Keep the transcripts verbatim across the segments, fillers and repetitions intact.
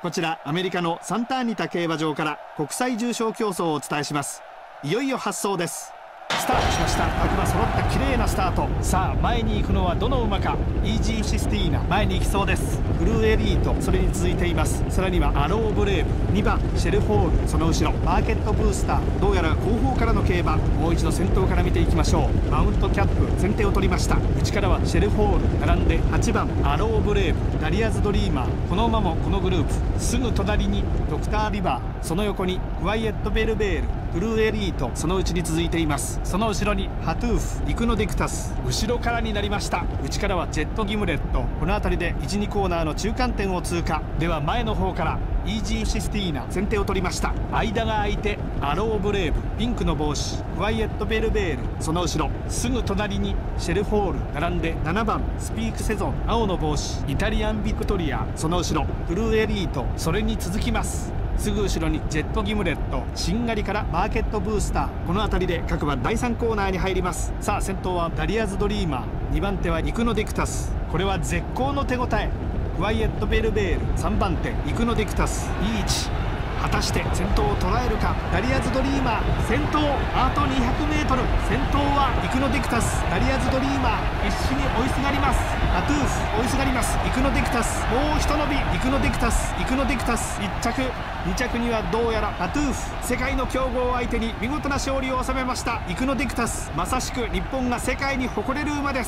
こちらアメリカのサンターニタ競馬場から国際重賞競争をお伝えします。いよいよ発走です。スタートしました。各馬揃った綺麗なスタート。さあ前に行くのはどの馬か。イージーシスティーナ前に行きそうです。ブルーエリートそれに続いています。さらにはアローブレーブ、にばんシェルホール、その後ろマーケットブースター。どうやら後方からの競馬。もう一度先頭から見ていきましょう。マウントキャップ先手を取りました。内からはシェルホール並んではちばんアローブレーブ、ダリアズドリーマー。この馬もこのグループ。すぐ隣にドクターリバー、その横にクワイエットベルベール、ブルーエリート、そのうちに続いています。その後ろにハトゥーフ、イクノディクタス、後ろからになりました。内からはジェットギムレット。この辺りでいち、にコーナーの中間点を通過。では前の方からイージーシスティーナ先手を取りました。間が空いてアローブレーブ、ピンクの帽子、クワイエットベルベール、その後ろすぐ隣にシェルホール並んでななばんスピークセゾン、青の帽子、イタリアンビクトリア、その後ろブルーエリート、それに続きます。すぐ後ろにジェットギムレット、しんがりからマーケットブースター。この辺りで各馬だいさんコーナーに入ります。さあ先頭はダリアズドリーマー、にばん手はイクノディクタス。これは絶好の手応え。クワイエットベルベール、さんばん手イクノディクタス、いい位置。果たして先頭を捉えるか。ダリアズドリーマー先頭、あと にひゃくメートル。先頭はイクノディクタス、ダリアズドリーマー必死に追いすがります。ハトゥーフ追いすがります。イクノディクタスもうひと伸び。イクノディクタス、イクノディクタスいっちゃく、にちゃくにはどうやらハトゥーフ。世界の強豪を相手に見事な勝利を収めました。イクノディクタス、まさしく日本が世界に誇れる馬です。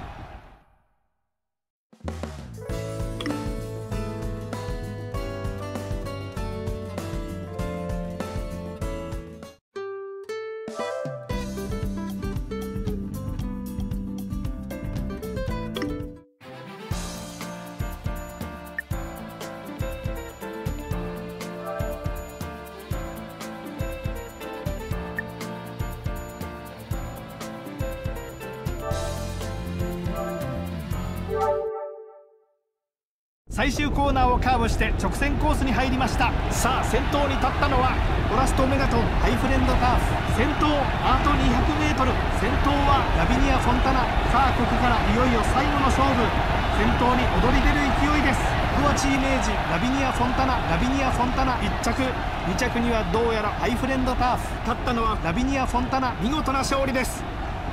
最終コーナーをカーブして直線コースに入りました。さあ先頭に立ったのはオラストメガトンハイフレンドターフ。先頭あと にひゃくメートル。先頭はラビニア・フォンタナ。さあここからいよいよ最後の勝負。先頭に躍り出る勢いです。クワチイメージ、ラビニア・フォンタナ、ラビニア・フォンタナいっちゃく、にちゃくにはどうやらハイフレンドターフ。勝ったのはラビニア・フォンタナ。見事な勝利です。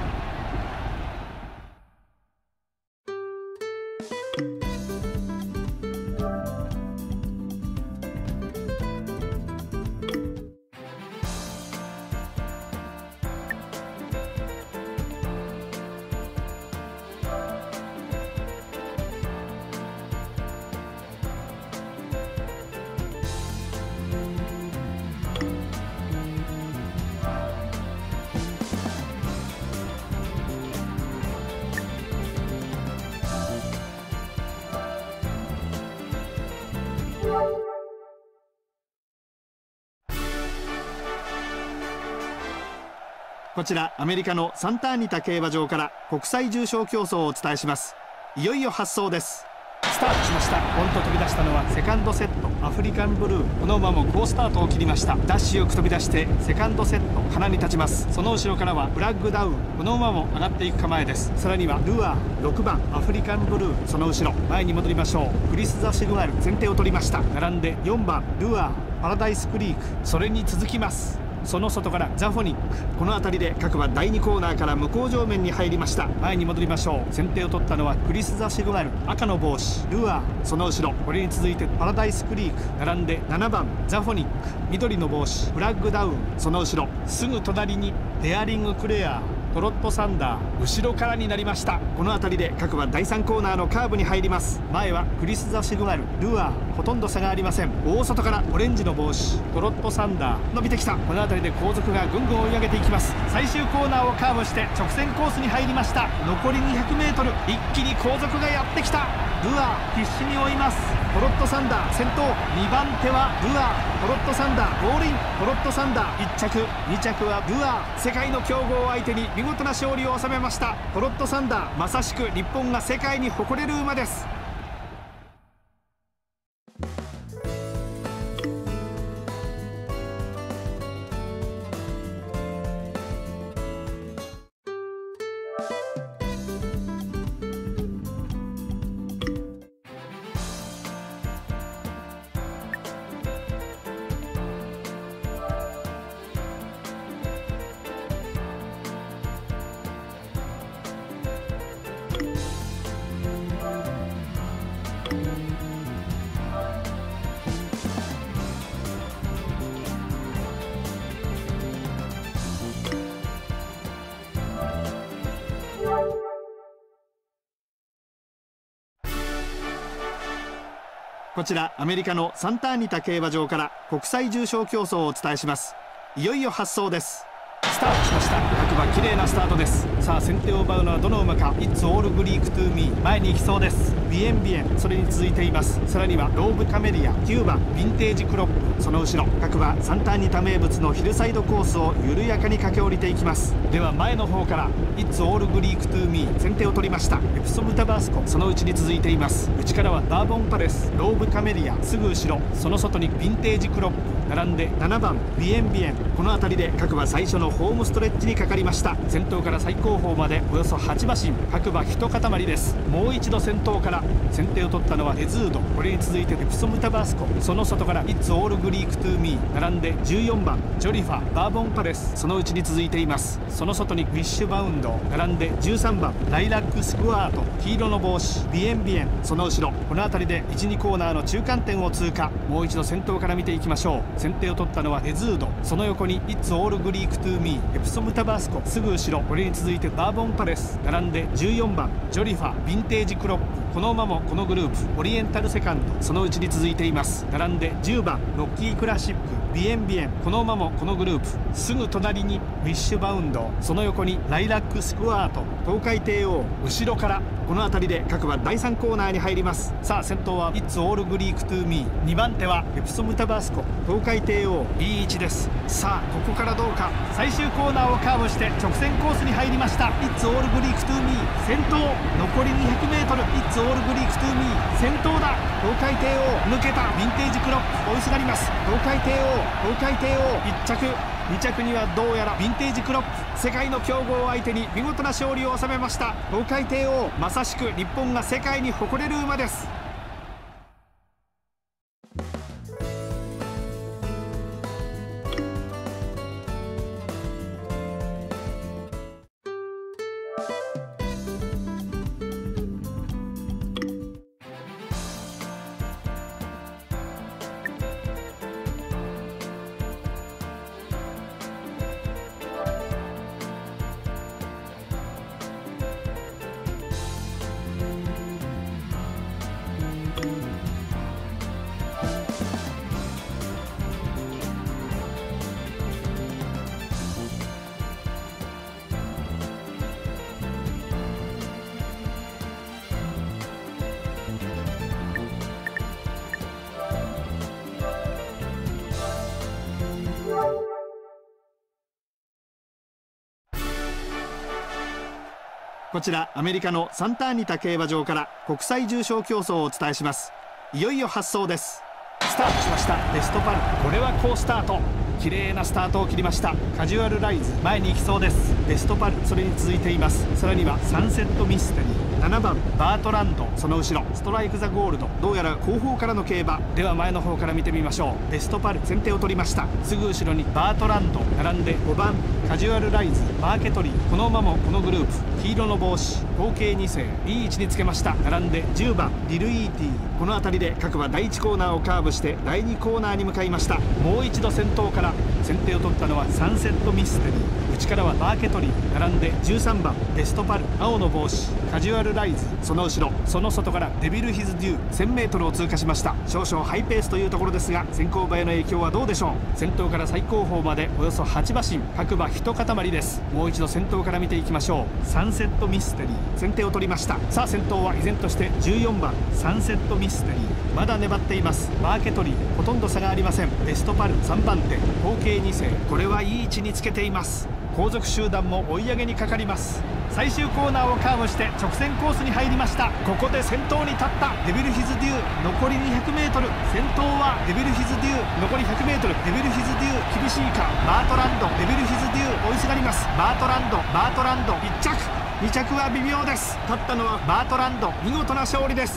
こちらアメリカのサンターニタ競馬場から国際重賞競争をお伝えします。いよいよ発走です。スタートしました。ポンと飛び出したのはセカンドセットアフリカンブルー。この馬も好スタートを切りました。ダッシュよく飛び出してセカンドセット鼻に立ちます。その後ろからはブラッグダウン。この馬も上がっていく構えです。さらにはルアーろくばんアフリカンブルー。その後ろ前に戻りましょう。クリス・ザ・シグナル先手を取りました。並んでよんばんルアーパラダイスクリーク、それに続きます。その外からザフォニック。この辺りで各馬だいにコーナーから向こう上面に入りました。前に戻りましょう。先手を取ったのはクリス・ザ・シグナル赤の帽子ルアー。その後ろこれに続いてパラダイスクリーク並んでななばんザフォニック緑の帽子フラッグダウン。その後ろすぐ隣にデアリングクレアトロットサンダー後ろからになりました。この辺りで各馬だいさんコーナーのカーブに入ります。前はクリス・ザ・シグナルルアーほとんど差がありません。大外からオレンジの帽子トロットサンダー伸びてきた。この辺りで後続がぐんぐん追い上げていきます。最終コーナーをカーブして直線コースに入りました。残り にひゃくメートル。 一気に後続がやってきた。ルアー必死に追います。トロットサンダー先頭、にばん手はルアートロットサンダーゴールイン。トロットサンダーいっちゃく、にちゃくはルアー。世界の強豪を相手に見事な勝利を収めました。トロットサンダーまさしく日本が世界に誇れる馬です。 こちらアメリカのサンタアニタ競馬場から国際重賞競争をお伝えします。いよいよ発走です。スタートしました。各馬綺麗なスタートです。さあ先手を奪うのはどの馬か。 It's all Greek to me 前に行きそうです。ビエンビエンそれに続いています。さらにはローブカメリア、きゅうばんヴィンテージクロップ、その後ろ各馬サンタアニタ名物のヒルサイドコースを緩やかに駆け下りていきます。では前の方から It's all Greek to me 先手を取りました。エプソムタバースコそのうちに続いています。内からはバーボンパレス、ローブカメリアすぐ後ろ、その外にヴィンテージクロップ並んでななばんビエンビエン、この辺りで各馬最初のホームストレッチにかかりました。先頭から最後方までおよそはち馬身、各馬一塊です。もう一度先頭から先手を取ったのはデズード、これに続いてエプソムタバースコ、その外から It's all Greek to me 並んでじゅうよんばんジョリファ、バーボンパレスそのうちに続いています。その外にウィッシュバウンド並んでじゅうさんばんライラックスクワート、黄色の帽子ビエンビエン、その後ろこの辺りでいち、にコーナーの中間点を通過。もう一度先頭から見ていきましょう。先手を取ったのはデズード、その横に It's all Greek to me エプソムタバースコすぐ後ろ、これに続いてバーボンパレス並んでじゅうよんばんジョリファ、ヴィンテージクロップ、この馬もこのグループオリエンタルセカンドそのうちに続いています。並んでじゅうばんロッキークラシック、ビエンビエン、この馬もこのグループ、すぐ隣にウィッシュバウンド、その横にライラックスクワート、東海帝王、後ろからこの辺りで各馬だいさんコーナーに入ります。さあ先頭は It's all Greek to me、 にばん手はエプソムタバースコ、東海帝王、いい位置です。さあここからどうか。最終コーナーをカーブして直線コースに入りました。 It's all Greek to me 先頭、残り にひゃくメートル It's all Greek to me 先頭だ。東海帝王抜けた、ヴィンテージクロップ追いすがります。東海帝王、東海帝王いっ着、に着にはどうやらヴィンテージクロップ、世界の強豪を相手に見事な勝利を収めました。東海帝王、まさしく日本が世界に誇れる馬です。こちらアメリカのサンタアニタ競馬場から国際重賞競争をお伝えします。いよいよ発走です。スタートしました。ベストパル、これは好スタート、綺麗なスタートを切りました。カジュアルライズ前に行きそうです。ベストパルそれに続いています。さらにはサンセットミステリー、ななばんバートランドその後ろストライク・ザ・ゴールド、どうやら後方からの競馬では前の方から見てみましょう。ベストパル先手を取りました。すぐ後ろにバートランド並んでごばんカジュアルライズ、マーケトリー、この馬もこのグループ黄色の帽子合計に世、いい位置につけました。並んでじゅうばんリルイーティー、この辺りで各馬だいいちコーナーをカーブしてだいにコーナーに向かいました。もう一度先頭から先手を取ったのはサンセットミステリー、内からはマーケトリー並んでじゅうさんばんベストパル、青の帽子カジュアルライズ、その後ろその外からデビルヒズデュー せんメートル を通過しました。少々ハイペースというところですが先行馬への影響はどうでしょう。先頭から最後方までおよそはち馬身、各馬一塊です。もう一度先頭から見ていきましょう。サンセットミステリー先手を取りました。さあ先頭は依然としてじゅうよんばんサンセットミステリー、まだ粘っています。マーケトリーほとんど差がありません。ベストパルさんばん手合計に世、これはいい位置につけています。後続集団も追い上げにかかります。最終コーナーをカーブして直線コースに入りました。ここで先頭に立ったデビルヒズデュー、残り にひゃくメートル、先頭はデビルヒズデュー、残り ひゃくメートル、デビルヒズデュー厳しいか。バートランドデビルヒズデュー追いすがります。バートランドバートランドいっ着、に着は微妙です。立ったのはバートランド、見事な勝利です。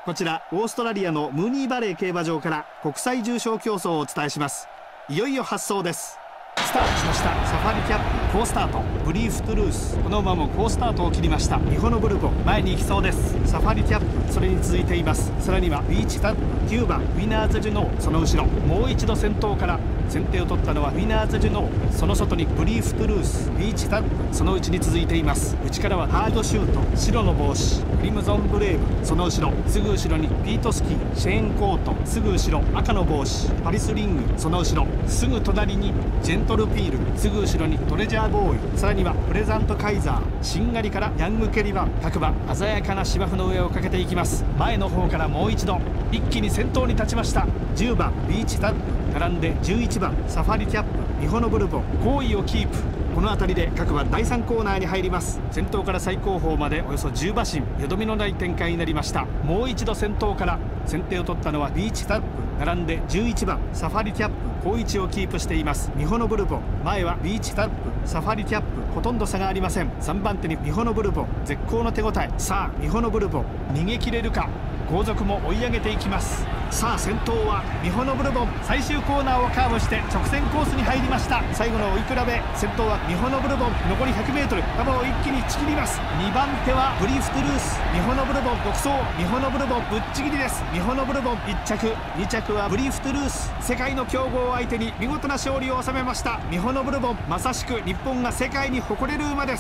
こちらオーストラリアのムーニーバレー競馬場から国際重賞競争をお伝えします。いよいよ発走です。スタートしました。サファリキャップ好スタート、ブリーフトゥルース、この馬も好スタートを切りました。ミホノブルボン前に行きそうです。サファリキャップそれに続いています。さらにはビーチタップ、きゅうばんウィナーズジュノー、その後ろもう一度先頭から先手を取ったのはウィナーズジュノー、その外にブリーフトゥルース、ビーチタップその内に続いています。内からはハードシュート、白の帽子クリムゾンブレーブ、その後ろすぐ後ろにピートスキー、シェーンコート、すぐ後ろ赤の帽子パリスリング、その後ろすぐ隣にジェントルピール、すぐ後ろにトレジャーボーイ、さらにはプレザントカイザー、しんがりからヤングケリバン、各馬鮮やかな芝生の上をかけていきます。前の方からもう一度一気に先頭に立ちました。じゅうばんビーチタップ並んでじゅういちばんサファリキャップ、ミホノブルボン好位をキープ。この辺りで各馬だいさんコーナーに入ります。先頭から最後方までおよそじゅう馬身、よどみのない展開になりました。もう一度先頭から先手を取ったのはビーチタップ並んでじゅういちばんサファリキャップ好位置をキープしています。ミホノブルボン前はビーチタップ、サファリキャップほとんど差がありません。さんばん手にミホノブルボン絶好の手応え。さあミホノブルボン逃げ切れるか。後続も追い上げていきます。さあ先頭はミホノブルボン、最終コーナーをカーブして直線コースに入りました。最後の追い比べ、先頭はミホノブルボン、残り ひゃくメートル 幅を一気にちぎります。にばん手はブリーフトゥルース、ミホノブルボン独走、ミホノブルボンぶっちぎりです。ミホノブルボンいっちゃく、にちゃくはブリーフトゥルース、世界の強豪を相手に見事な勝利を収めました。ミホノブルボンまさしく日本が世界に誇れる馬です。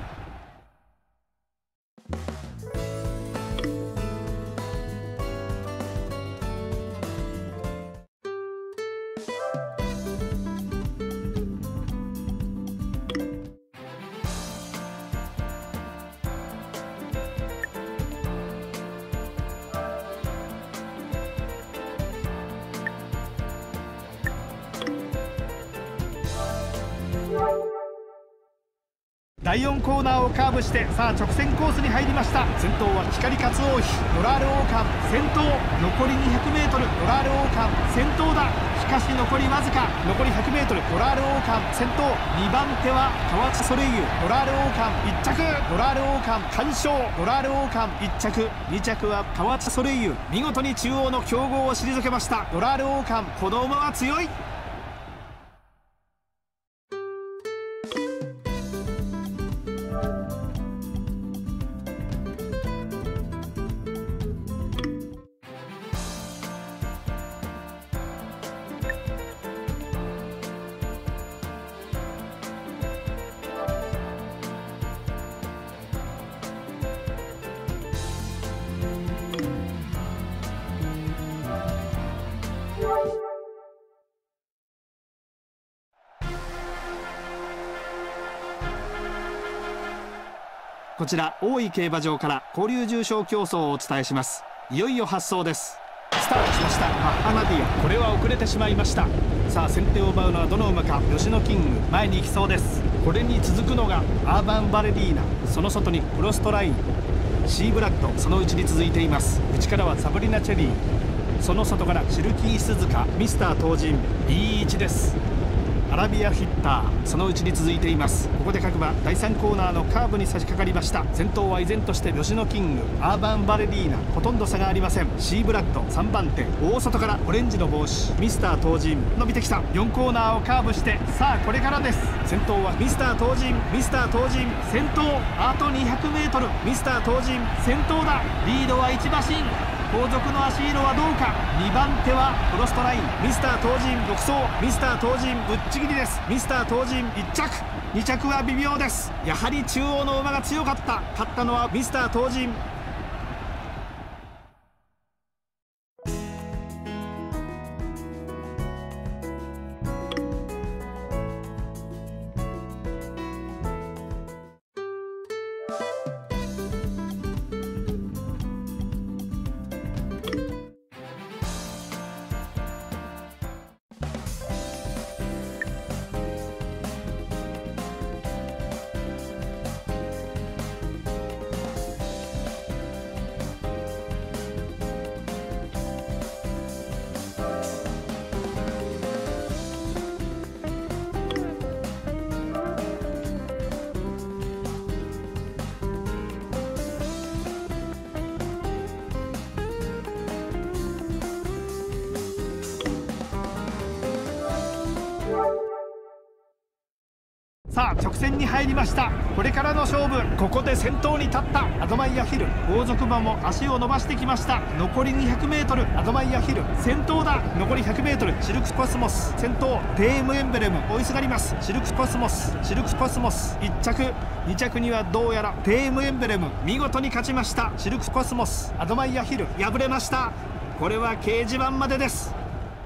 だいよんコーナーをカーブしてさあ直線コースに入りました。先頭は光勝王妃、ドラール王冠先頭、残り にひゃくメートル ドラール王冠先頭だ。しかし残りわずか、残り ひゃくメートル ドラール王冠先頭、にばん手は河内ソレイユ、ドラール王冠いっちゃく、ドラール王冠完勝、ドラール王冠いっちゃく、にちゃくは河内ソレイユ、見事に中央の強豪を退けました。ドラール王冠、この馬は強い。こちら大井競馬場から交流重賞競争をお伝えします。いよいよ発走です。スタートしました。マッハナディア、これは遅れてしまいました。さあ先手を奪うのはどの馬か。吉野キング前に行きそうです。これに続くのがアーバンバレリーナ、その外にクロストライン、シーブラッドその内に続いています。内からはサブリナチェリー、その外からシルキー鈴鹿、ミスター東神、いい位置です。アラビアヒッターそのうちに続いています。ここで各馬だいさんコーナーのカーブに差し掛かりました。先頭は依然として吉野キング、アーバンバレリーナほとんど差がありません。シーブラッドさんばん手、大外からオレンジの帽子ミスター東神伸びてきた。よんコーナーをカーブしてさあこれからです。先頭はミスター東神、ミスター東神先頭、あと にひゃくメートル ミスター東神先頭だ。リードはいち馬身、後続の足色はどうか。にばん手はクロストライン、ミスター東神独走、ミスター東神ぶっちぎりです。ミスター東神いっちゃく、にちゃくは微妙です。やはり中央の馬が強かった。勝ったのはミスター東神。 さあ直線に入りました。これからの勝負、ここで先頭に立ったアドマイヤヒル。後続馬も足を伸ばしてきました。残り にひゃくメートル、アドマイヤヒル先頭だ。残り ひゃくメートル、シルクコスモス先頭。テームエンブレム追いすがります。シルクコスモスシルクコスモスいっちゃく、にちゃくにはどうやらテームエンブレム。見事に勝ちました。シルクコスモス。アドマイヤヒル敗れました。これは掲示板までです。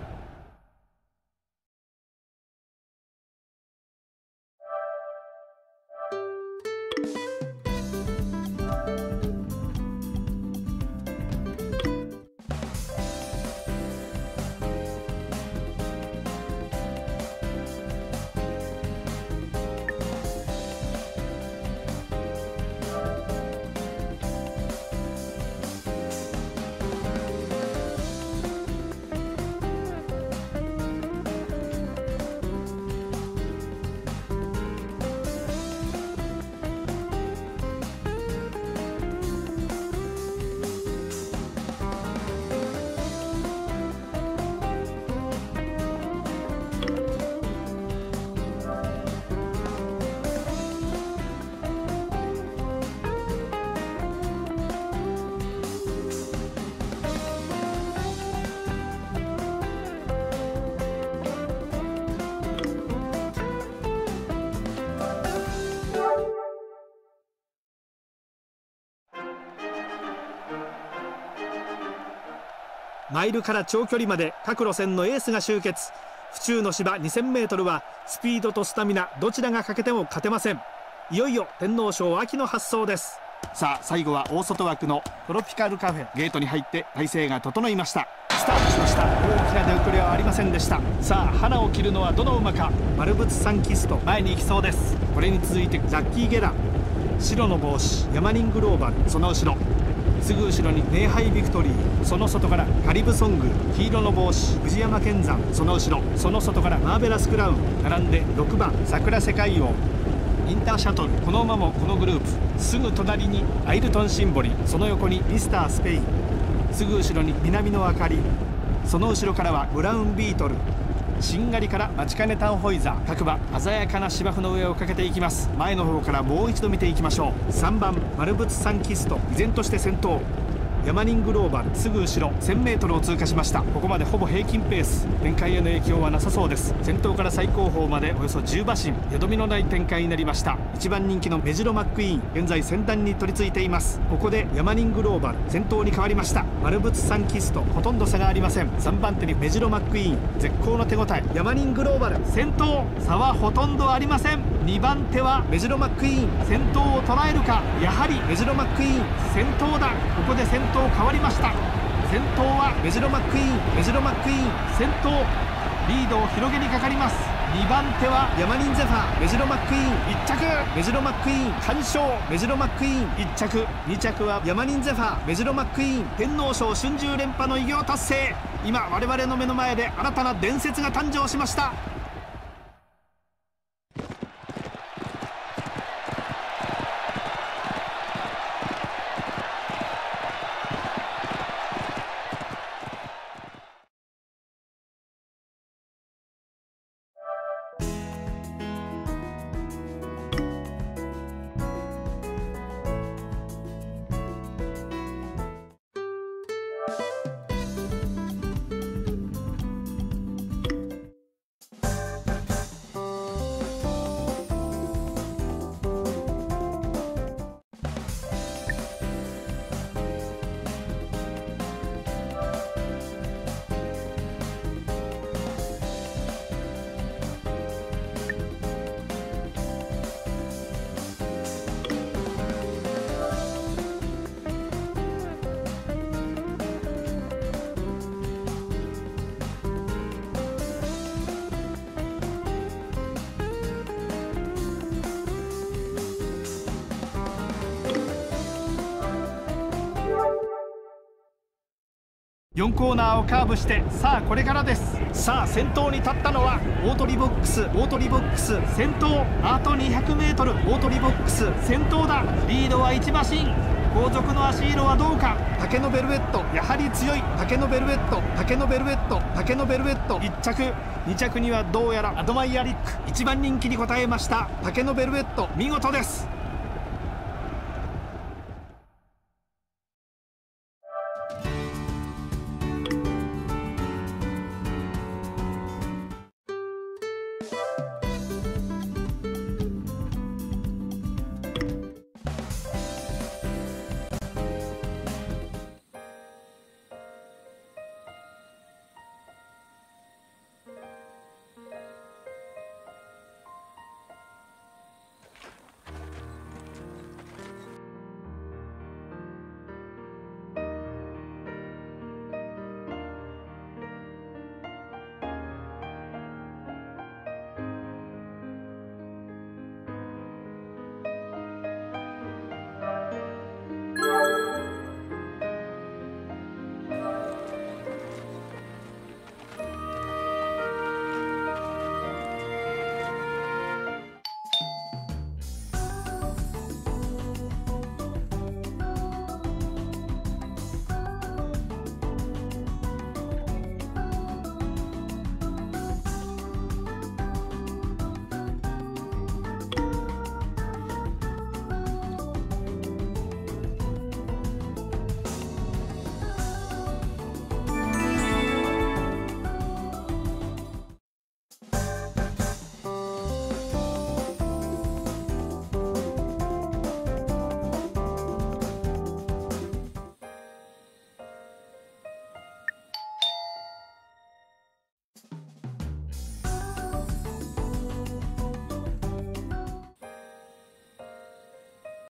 マイルから長距離まで各路線のエースが集結。府中の芝 にせんメートル はスピードとスタミナどちらが欠けても勝てません。いよいよ天皇賞秋の発走です。さあ最後は大外枠のトロピカルカフェ。ゲートに入って体勢が整いました。スタートしました。大きな出遅れはありませんでした。さあ花を切るのはどの馬か。丸物サンキスト前に行きそうです。これに続いてザッキーゲラ、白の帽子ヤマニングローバル、その後ろすぐ後ろにネイハイビクトリー、その外からカリブソング、黄色の帽子藤山健山、その後ろその外からマーベラスクラウン、並んでろくばん桜世界王、インターシャトル。この馬もこのグループ。すぐ隣にアイルトンシンボリ、その横にミスタースペイン、すぐ後ろに南の明かり、その後ろからはブラウンビートル、しんがりからマチカネタンホイザー。各馬鮮やかな芝生の上をかけていきます。前の方からもう一度見ていきましょう。さんばん丸物サンキスト依然として先頭。ヤマニングローバルすぐ後ろ せんメートル を通過しました。ここまでほぼ平均ペース、展開への影響はなさそうです。先頭から最後方までおよそじゅうばしん、よどみのない展開になりました。いちばん人気のメジロマックイーン現在先団に取り付いています。ここでヤマニングローバル先頭に変わりました。丸物サンキストほとんど差がありません。さんばん手にメジロマックイーン絶好の手応え。ヤマニングローバル先頭、差はほとんどありません。にばん手はメジロマックイーン先頭を捉えるか。やはりメジロマックイーン先頭だ。ここで先頭変わりました。先頭はメジロマックイーンメジロマックイーン先頭、リードを広げにかかります。にばん手はヤマニンゼファーメジロマックイーンいっちゃく、メジロマックイーン完勝。メジロマックイーンいっちゃく、にちゃくはヤマニンゼファーメジロマックイーン。天皇賞春秋連覇の偉業達成。今我々の目の前で新たな伝説が誕生しました。よんコーナーをカーブして、さあこれからです。さあ先頭に立ったのは大鳥ボックス大鳥ボックス先頭。あと にひゃくメートル 大鳥ボックス先頭だ。リードはいちばしん。 後続の足色はどうか。竹のベルベットやはり強い。竹のベルベット竹のベルベット竹のベルベットいっ着、に着にはどうやらアドマイヤリック、いちばん人気に応えました竹のベルベット、見事です。